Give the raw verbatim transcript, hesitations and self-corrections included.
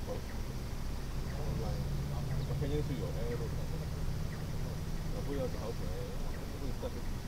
online. Los pequeños suyos, eh, lo voy a dejar por ahí.